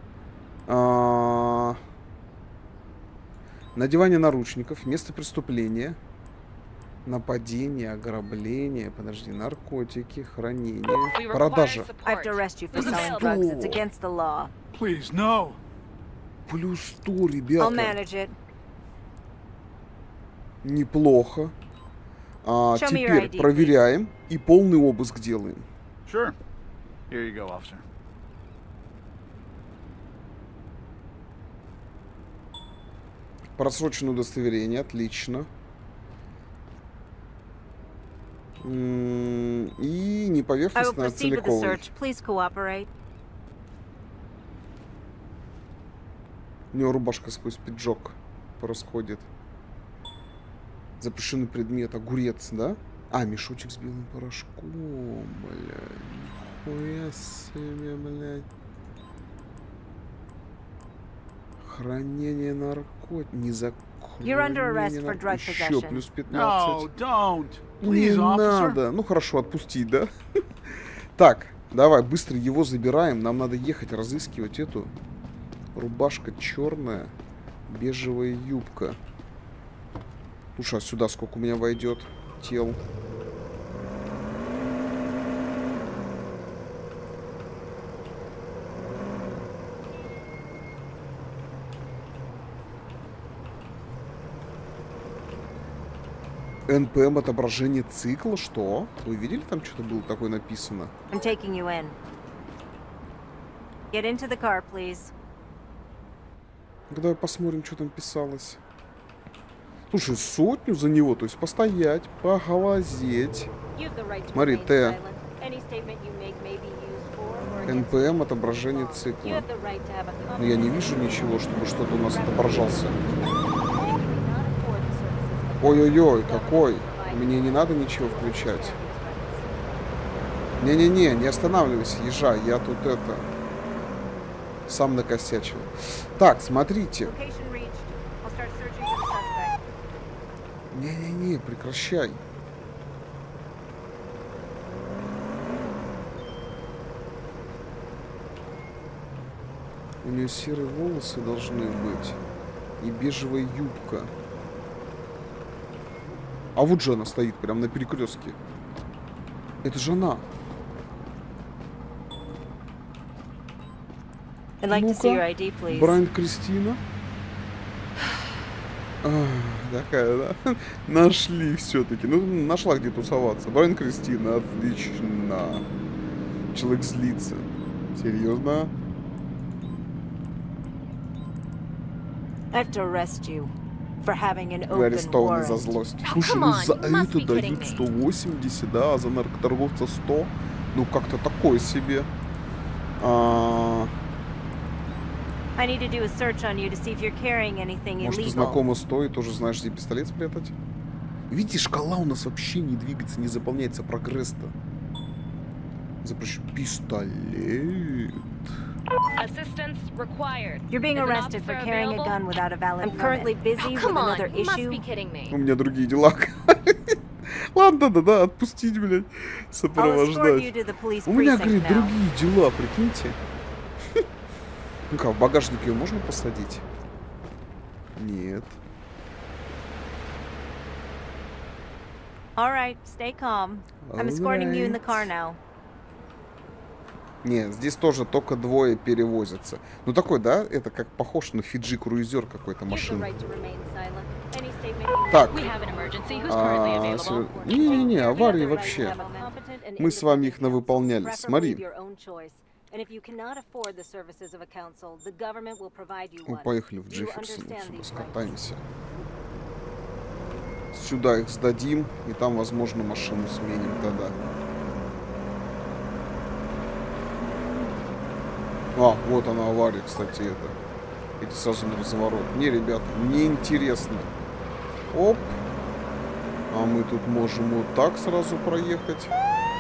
A: А... Надевание наручников, место преступления, нападение, ограбление, подожди, наркотики, хранение, продажа.
B: I have to arrest you for selling drugs. It's against the law.
C: Please, no.
A: Плюс сто,
B: I'll
A: ребята.
B: manage it.
A: Неплохо. А,
B: Show me your
A: теперь
B: I D,
A: проверяем и полный обыск делаем.
C: Sure. Here you go, officer.
A: Просроченное удостоверение, отлично. М, И
B: I will
A: неповерхностно, а
B: proceed with the
A: целиковый.
B: search. Please cooperate.
A: У него рубашка сквозь пиджак расходит. Запрещенный предмет, огурец, да? А, мешочек с белым порошком, блядь. Нихуя себе, блядь. Хранение наркотиков. Не за...
B: You're under arrest for drug
A: Еще
B: possession.
A: плюс
C: No,
A: пятнадцать.
C: don't.
A: Не
C: Please, officer.
A: надо. Ну хорошо, отпустить, да? Так, давай, быстро его забираем. Нам надо ехать разыскивать эту. Рубашка черная, бежевая юбка. Слушай, а сюда сколько у меня войдет тел? эн пэ эм отображение цикла? Что? Вы видели, там что-то было такое написано?
B: I'm taking you in. Get into the car, please.
A: Давай посмотрим, что там писалось. Слушай, сотню за него, то есть постоять, поглазеть. Смотри, Т. эн пэ эм отображение цикла. Но я не вижу ничего, чтобы что-то у нас отображался. Ой-ой-ой, какой. Мне не надо ничего включать. Не-не-не, не останавливайся, езжай, я тут это... Сам накосячил. Так, смотрите. Не-не-не, прекращай. У нее серые волосы должны быть. И бежевая юбка. А вот же она стоит, прям на перекрестке. Это же она. Ну-ка, Брайан Кристина. А, такая, да? Нашли все-таки. Ну, нашла где тусоваться. Брайан Кристина, отлично. Человек злится. Серьезно? Вы арестованы за злость. Слушай, ну за это дают сто восемьдесят, да, а за наркоторговца сто. Ну, как-то такое себе. А... Может, ты знакома с той и тоже знаешь, где пистолет спрятать? Видите, шкала у нас вообще не двигается, не заполняется прогресс-то. Запрещу. Пистолет.
B: You're being arrested for carrying a gun without a valid permit. I'm currently busy with another issue.
A: У меня другие дела. Ладно, да-да, отпустить, блядь, сопровождать. У меня, говорит, другие дела, прикиньте. Ну-ка, в багажник ее можно посадить? Нет.
B: Alright, stay calm. I'm escorting you in the car now.
A: Не, здесь тоже только двое перевозятся. Ну такой, да? Это как похож на Фиджи круизер какой-то машина. Так. Не-не-не, а, аварии вообще. Мы с вами их навыполняли. Смотри. Мы поехали в Джефферсон, отсюда скатаемся. Сюда их сдадим, и там, возможно, машину сменим тогда. А, вот она авария, кстати, это. Эти сразу на разворот. Не, ребята, мне интересно. Оп. А мы тут можем вот так сразу проехать.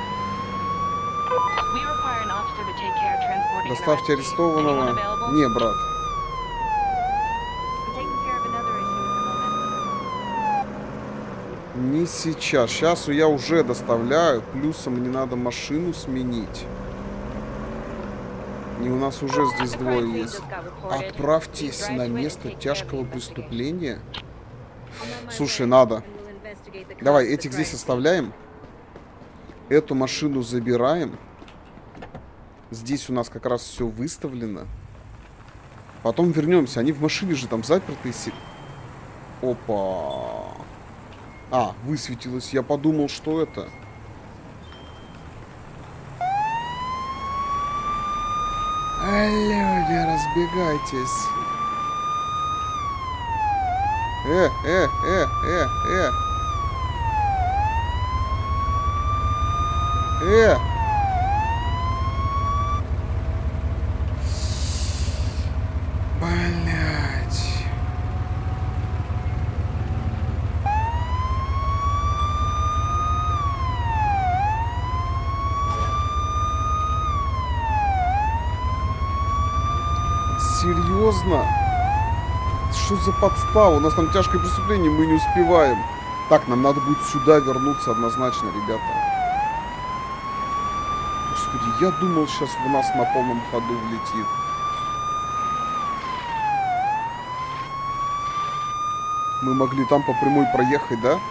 A: Доставьте арестованного. Не, брат. Не сейчас. Сейчас я уже доставляю. Плюсом мне надо машину сменить. И у нас уже здесь двое есть. Отправьтесь на место тяжкого преступления. Слушай, надо. Давай, этих здесь оставляем. Эту машину забираем. Здесь у нас как раз все выставлено. Потом вернемся. Они в машине же там заперты. Опа. А, высветилось. Я подумал, что это. Люди, разбегайтесь. Э, э, э, э, э. Э. Блять. Серьезно? Что за подстава? У нас там тяжкое преступление, мы не успеваем. Так, нам надо будет сюда вернуться однозначно, ребята. Господи, я думал, сейчас в нас на полном ходу влетит. Мы могли там по прямой проехать, да?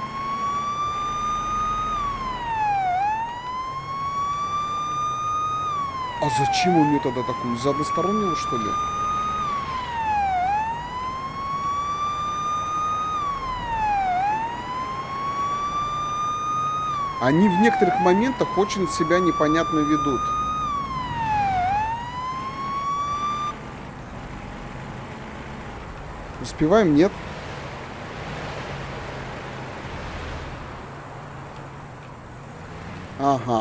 A: А зачем он мне тогда такую? За одностороннего, что ли? Они в некоторых моментах очень себя непонятно ведут. Успеваем? Нет. Ага.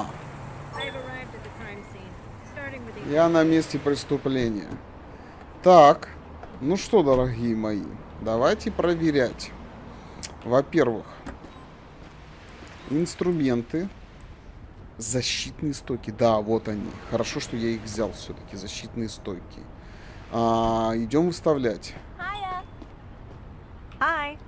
A: Я на месте преступления. Так. Ну что, дорогие мои, давайте проверять. Во-первых, инструменты. Защитные стойки. Да, вот они. Хорошо, что я их взял все-таки. Защитные стойки. А, идем выставлять.
B: Hi.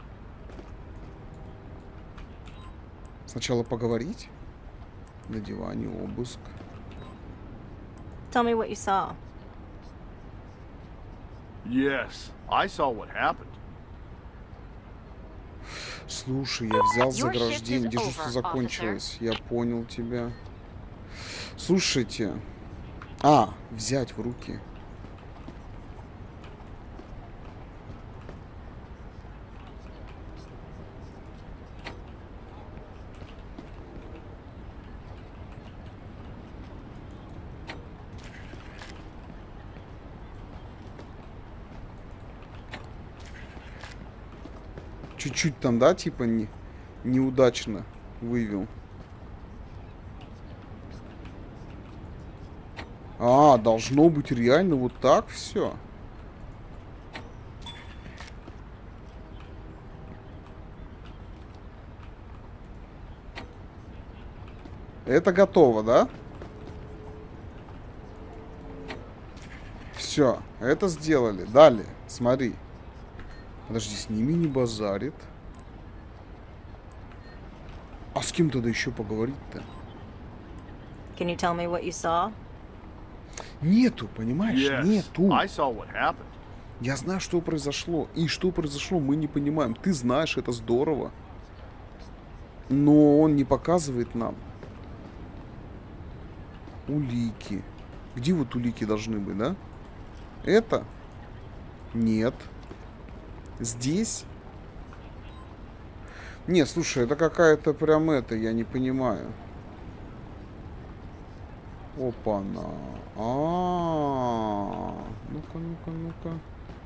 A: Сначала поговорить. На диване обыск.
B: Tell me what you saw.
C: Yes, I saw what happened.
A: Слушай, я взял
E: Your shift
A: заграждение.
E: is
A: Дежурство
E: over,
A: закончилось. Я понял тебя. Слушайте. А, взять в руки. Чуть-чуть там, да, типа не, неудачно вывел. А, должно быть реально вот так все. Это готово, да? Все, это сделали. Далее, смотри. Подожди, с ними не базарит. А с кем тогда еще поговорить-то?
B: Can you tell me what you saw?
A: Нету, понимаешь?
C: Yes,
A: Нету.
C: I saw what happened.
A: Я знаю, что произошло. И что произошло, мы не понимаем. Ты знаешь, это здорово. Но он не показывает нам. Улики. Где вот улики должны быть, да? Это? Нет. Здесь? Не, слушай, это какая-то прям это, я не понимаю. Опа-на. А-а-а. Ну-ка, ну-ка, ну-ка.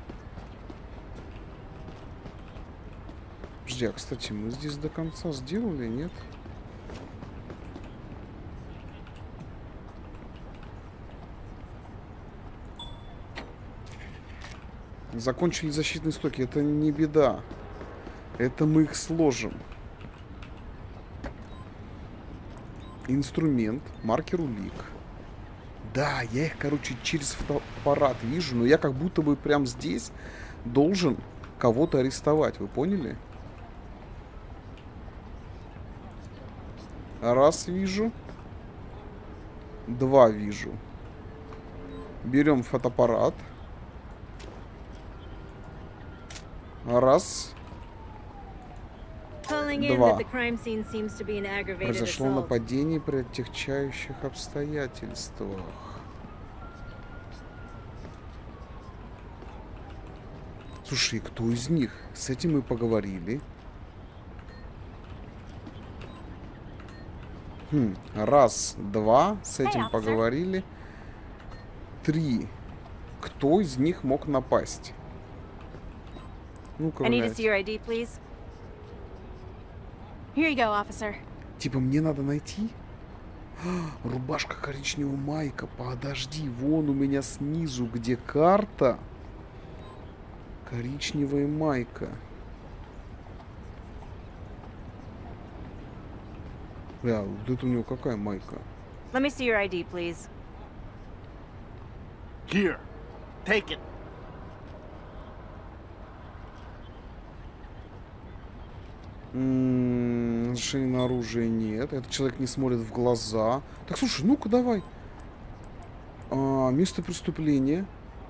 A: Подожди, а, кстати, мы здесь до конца сделали, нет? Закончили защитные стоки. Это не беда. Это мы их сложим. Инструмент. Маркер улик. Да, я их, короче, через фотоаппарат вижу, но я как будто бы прям здесь должен кого-то арестовать. Вы поняли? Раз вижу. Два вижу. Берем фотоаппарат. Раз. Два. Произошло нападение при отягчающих обстоятельствах. Слушай, кто из них? С этим мы поговорили. Хм. Раз, два. С этим поговорили. Три. Кто из них мог напасть? Ну-ка, типа мне надо найти? А, рубашка коричневого майка. Подожди, вон у меня снизу, где карта. Коричневая майка. Бля, вот это у него какая майка?
B: Let me see your I D, please.
C: Here, take it.
A: Разрешение на оружие нет. Этот человек не смотрит в глаза. Так, слушай, ну-ка давай. А, место преступления.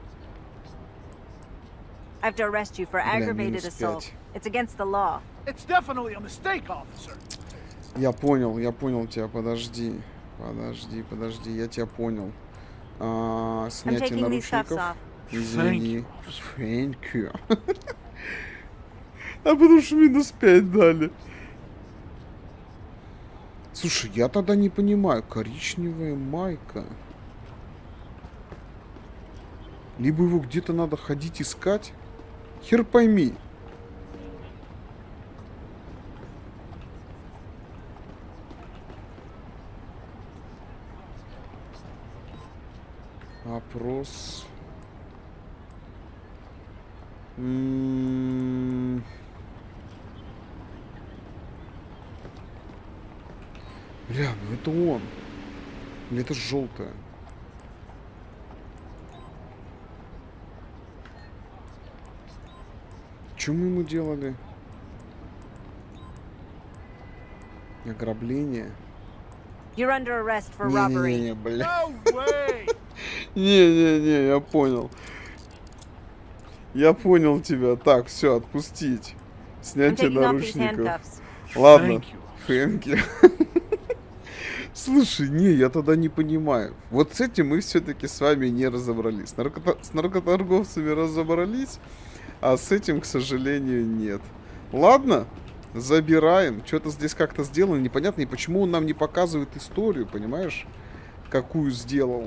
B: I have to arrest you for aggravated assault. It's against the law.
C: It's definitely a mistake, officer.
A: Я понял, я понял тебя. Подожди, подожди, подожди. Я тебя понял. А, снятие наручников. Извини. Thank you. А потому что минус пять дали. Слушай, я тогда не понимаю. Коричневая майка. Либо его где-то надо ходить искать. Хер пойми. Опрос. М-м-м. Бля, ну это он. Или это желтое? Что мы ему делали? Ограбление.
B: You're under arrest for robbery.
A: Не-не-не, бля.
C: No way!
A: Не-не-не, я понял. Я понял тебя. Так, все, отпустить.
B: I'm
A: Снятие
B: taking off these
A: наручников.
B: handcuffs.
A: Ладно.
C: Thank you.
A: Фэнки. Слушай, не, я тогда не понимаю. Вот с этим мы все-таки с вами не разобрались. С, наркото... с наркоторговцами разобрались, а с этим, к сожалению, нет. Ладно, забираем. Что-то здесь как-то сделано непонятно. И почему он нам не показывает историю, понимаешь? Какую сделал.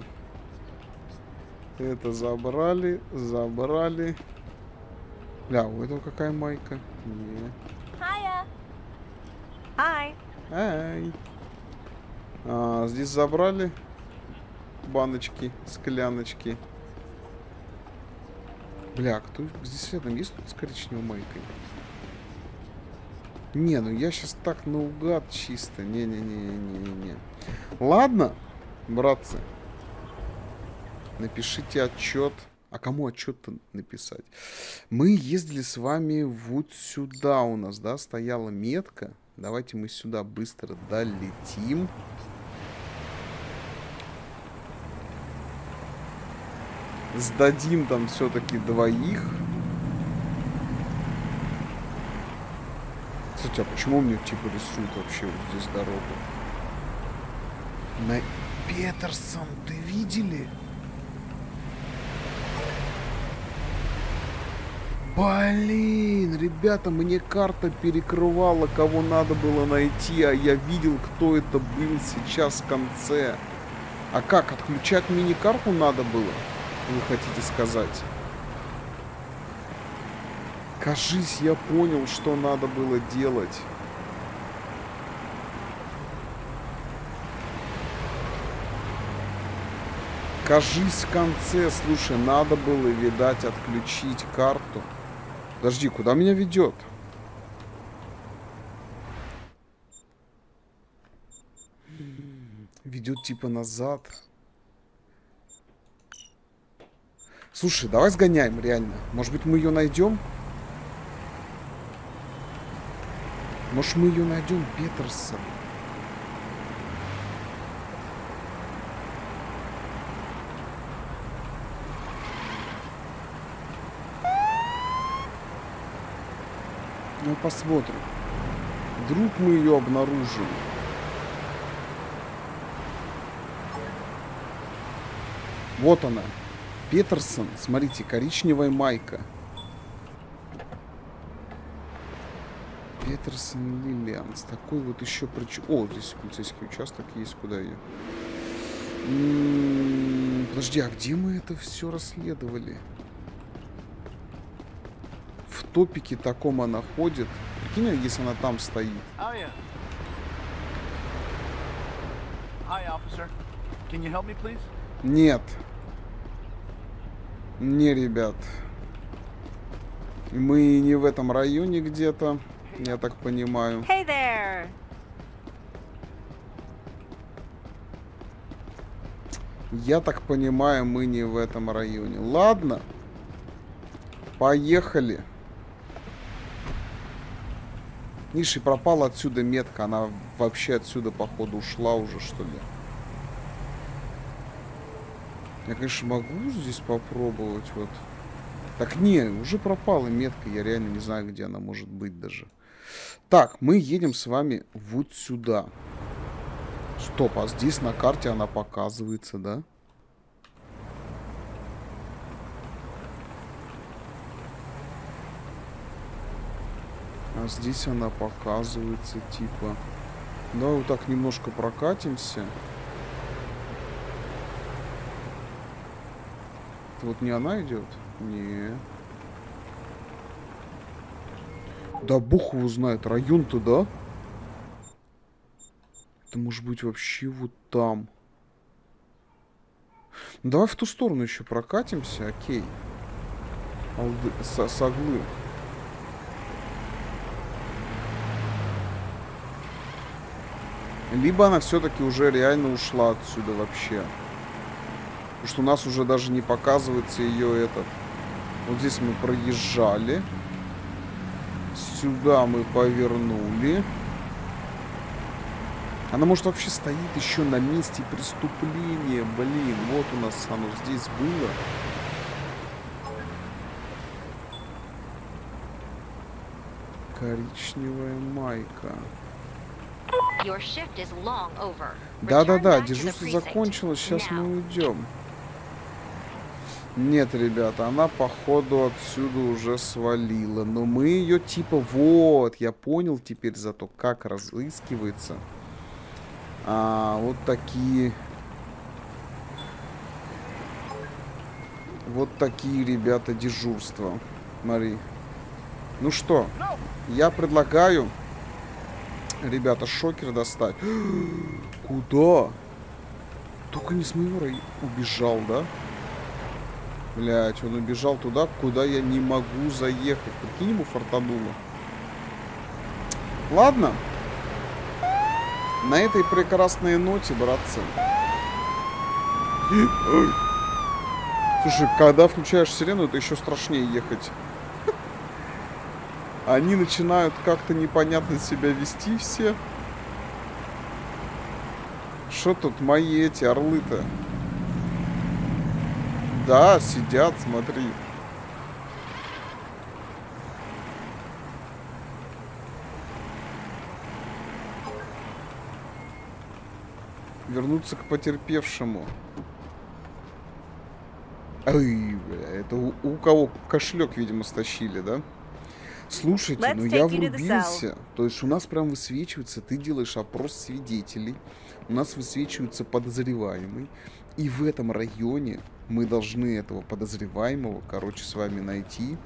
A: Это забрали, забрали. Бля, у этого какая майка? Не.
B: Hiya. Hi.
A: Ай. А, здесь забрали баночки, скляночки. Бля, кто здесь рядом есть тут с коричневой майкой? Не, ну я сейчас так наугад чисто. Не-не-не-не-не-не. Ладно, братцы. Напишите отчет. А кому отчет-то написать? Мы ездили с вами вот сюда у нас, да, стояла метка. Давайте мы сюда быстро долетим. Сдадим там все-таки двоих. Кстати, а почему мне типа рисуют вообще вот здесь дорогу? На Петерсон, ты видели? Блин, ребята, мне карта перекрывала, кого надо было найти, а я видел, кто это был сейчас в конце. А как, отключать мини-карту надо было? Вы хотите сказать? Кажись, я понял, что надо было делать. Кажись, в конце, слушай, надо было, видать, отключить карту. Подожди, куда меня ведет? Ведет типа назад. Слушай, давай сгоняем, реально. Может быть, мы ее найдем? Может, мы ее найдем, Петерсон? Ну, посмотрим. Вдруг мы ее обнаружим. Вот она. Петерсон. Смотрите, коричневая майка. Петерсон Лилианс. Такой вот еще прич... О, здесь полицейский участок есть. Куда ее? М-м-м, подожди, а где мы это все расследовали? В топике таком она ходит. Прикинь, если она там стоит.
G: Hiya. Hi, officer. Can you help me, please?
A: Нет. Не, ребят. Мы не в этом районе где-то, я так понимаю.
B: Hey there.
A: Я так понимаю, мы не в этом районе. Ладно. Поехали. Ниши, пропала отсюда метка. Она вообще отсюда, походу, ушла уже, что ли. Я, конечно, могу здесь попробовать. Вот. Так, не, уже пропала метка. Я реально не знаю, где она может быть даже. Так, мы едем с вами вот сюда. Стоп, а здесь на карте она показывается, да? А здесь она показывается, типа... Давай вот так немножко прокатимся. Это вот не она идет? Не. Да бог его знает. Район-то, да? Это может быть вообще вот там. Ну, давай в ту сторону еще прокатимся. Окей. Алды... С Соглы. Либо она все-таки уже реально ушла отсюда вообще. Потому что у нас уже даже не показывается ее этот. Вот здесь мы проезжали. Сюда мы повернули. Она, может, вообще стоит еще на месте преступления. Блин, вот у нас оно здесь было. Коричневая майка. Да-да-да, дежурство закончилось, сейчас мы уйдем. Нет, ребята, она, походу, отсюда уже свалила. Но мы ее, типа, вот, я понял теперь зато, как разыскивается. А, вот такие... Вот такие, ребята, дежурства. Смотри. Ну что, я предлагаю... Ребята, шокер достать. Куда? Только не с моего района. Убежал, да? Блять, он убежал туда, куда я не могу заехать. Прикинь, ему фартануло. Ладно. На этой прекрасной ноте, братцы. Слушай, когда включаешь сирену, это еще страшнее ехать. Они начинают как-то непонятно себя вести все. Что тут мои эти орлы-то? Да, сидят, смотри. Вернуться к потерпевшему. Ой, бля, это у, у кого кошелек, видимо, стащили, да? Слушайте, ну я врубился. То есть у нас прям высвечивается, ты делаешь опрос свидетелей, у нас высвечивается подозреваемый, и в этом районе мы должны этого подозреваемого, короче, с вами найти.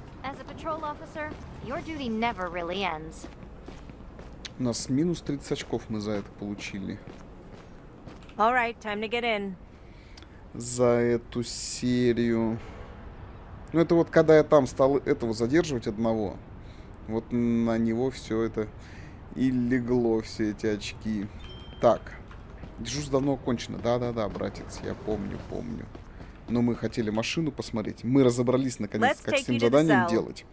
A: У нас минус тридцать очков мы за это получили.
B: Alright, time to get in.
A: За эту серию. Ну это вот когда я там стал этого задерживать одного. Вот на него все это и легло, все эти очки. Так. Дежурство давно окончено. Да-да-да, братец, я помню, помню. Но мы хотели машину посмотреть. Мы разобрались, наконец, как с этим заданием делать.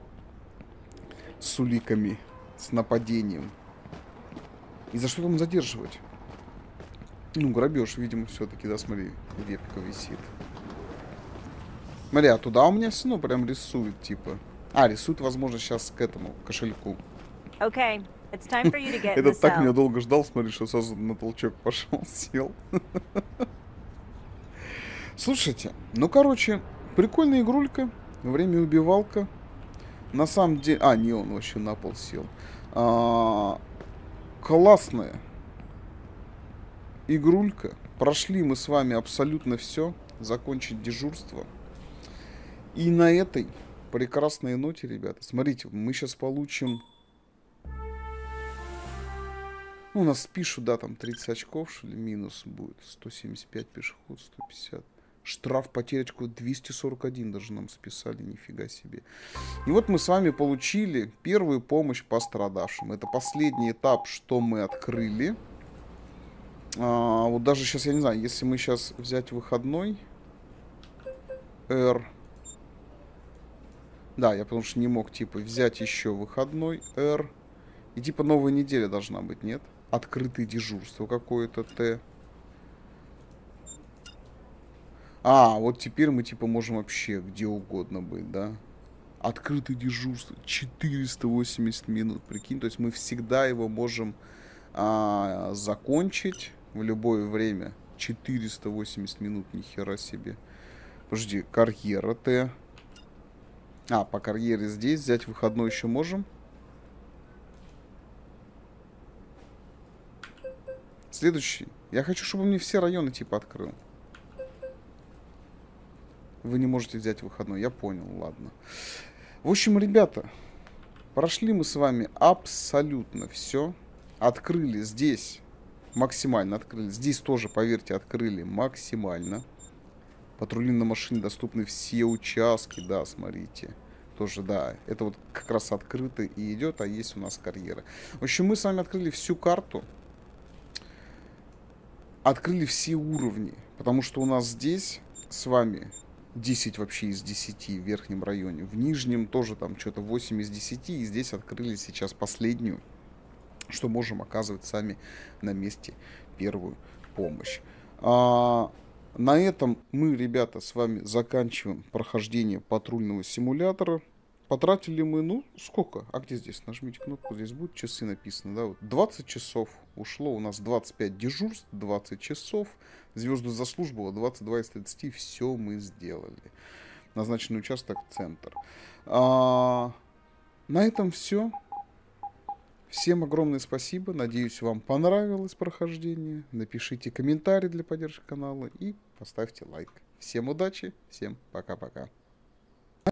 A: С уликами, с нападением. И за что там задерживать? Ну, грабеж, видимо, все-таки, да, смотри, вебка висит. Смотри, а туда у меня все равно прям рисует, типа. А, рисует, возможно, сейчас к этому кошельку.
B: Okay, it's time for you to get in the
A: Этот так
B: cell.
A: меня долго ждал, смотри, что сразу на толчок пошел, сел. Слушайте, ну, короче, прикольная игрулька. Время убивалка. На самом деле... А, не, он вообще на пол сел. А, классная игрулька. Прошли мы с вами абсолютно все. Закончить дежурство. И на этой прекрасной ноте, ребята, смотрите, мы сейчас получим... Ну, у нас пишут, да, там тридцать очков, что ли, минус будет. сто семьдесят пять пешеход, сто пятьдесят. Штраф, потеречку двести сорок один даже нам списали, нифига себе. И вот мы с вами получили первую помощь пострадавшим. Это последний этап, что мы открыли. А, вот даже сейчас, я не знаю, если мы сейчас взять выходной. R. Да, я потому что не мог, типа, взять еще выходной. R. И типа новая неделя должна быть, нет? Открытое дежурство какое-то, Т. А, вот теперь мы типа можем вообще где угодно быть, да? Открытое дежурство. четыреста восемьдесят минут, прикинь. То есть мы всегда его можем а, закончить в любое время. четыреста восемьдесят минут, нихера себе. Подожди, карьера Т. А, по карьере здесь взять выходной еще можем? Следующий. Я хочу, чтобы он мне все районы типа открыл. Вы не можете взять выходной. Я понял, ладно. В общем, ребята, прошли мы с вами абсолютно все. Открыли здесь максимально. Открыли. Здесь тоже, поверьте, открыли максимально. Патрули на машине доступны все участки. Да, смотрите. Тоже, да, это вот как раз открыто и идет, а есть у нас карьера. В общем, мы с вами открыли всю карту. Открыли все уровни. Потому что у нас здесь с вами десять вообще из десяти в верхнем районе. В нижнем тоже там что-то восемь из десяти. И здесь открыли сейчас последнюю, что можем оказывать сами на месте первую помощь. А, на этом мы, ребята, с вами заканчиваем прохождение патрульного симулятора. Потратили мы, ну, сколько? А где здесь? Нажмите кнопку, здесь будут часы написано, да? Вот двадцать часов ушло, у нас двадцать пять дежурств, двадцать часов. Звезду за службу, двадцать два из тридцати, все мы сделали. Назначенный участок, центр. А, на этом все. Всем огромное спасибо. Надеюсь, вам понравилось прохождение. Напишите комментарий для поддержки канала и поставьте лайк. Всем удачи, всем пока-пока.